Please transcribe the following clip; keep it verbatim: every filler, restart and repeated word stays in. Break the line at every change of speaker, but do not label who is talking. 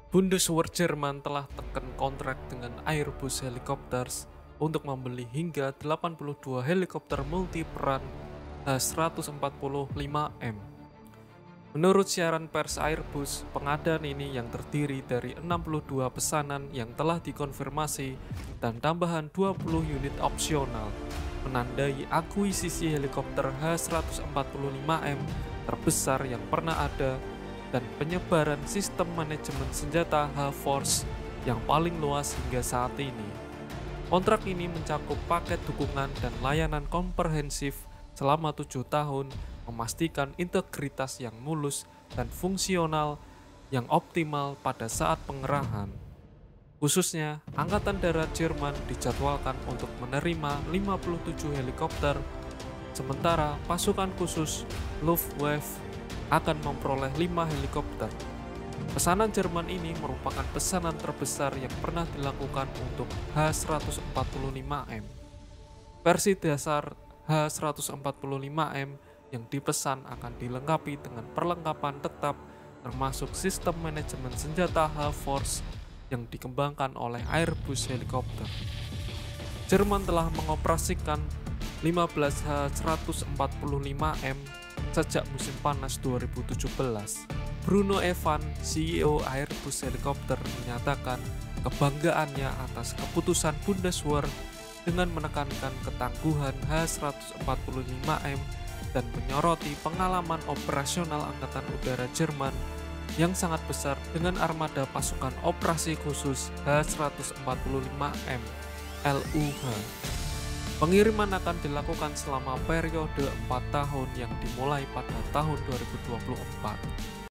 Bundeswehr Jerman telah tekan kontrak dengan Airbus Helicopters untuk membeli hingga delapan puluh dua helikopter multiperan H seratus empat puluh lima M. Menurut siaran pers Airbus, pengadaan ini yang terdiri dari enam puluh dua pesanan yang telah dikonfirmasi dan tambahan dua puluh unit opsional, menandai akuisisi helikopter H seratus empat puluh lima M terbesar yang pernah ada dan penyebaran sistem manajemen senjata H-Force yang paling luas hingga saat ini. Kontrak ini mencakup paket dukungan dan layanan komprehensif selama tujuh tahun, memastikan integritas yang mulus dan fungsional yang optimal pada saat pengerahan. Khususnya, Angkatan Darat Jerman dijadwalkan untuk menerima lima puluh tujuh helikopter, sementara pasukan khusus Luftwaffe akan memperoleh lima helikopter. Pesanan Jerman ini merupakan pesanan terbesar yang pernah dilakukan untuk H seratus empat puluh lima M. Versi dasar H seratus empat puluh lima M yang dipesan akan dilengkapi dengan perlengkapan tetap termasuk sistem manajemen senjata H-Force yang dikembangkan oleh Airbus Helikopter. Jerman telah mengoperasikan lima belas H seratus empat puluh lima M sejak musim panas dua ribu tujuh belas. Bruno Evan, C E O Airbus Helicopter, menyatakan kebanggaannya atas keputusan Bundeswehr dengan menekankan ketangguhan H seratus empat puluh lima M dan menyoroti pengalaman operasional Angkatan Udara Jerman yang sangat besar dengan armada pasukan operasi khusus H seratus empat puluh lima M L U H. Pengiriman akan dilakukan selama periode empat tahun yang dimulai pada tahun dua ribu dua puluh empat.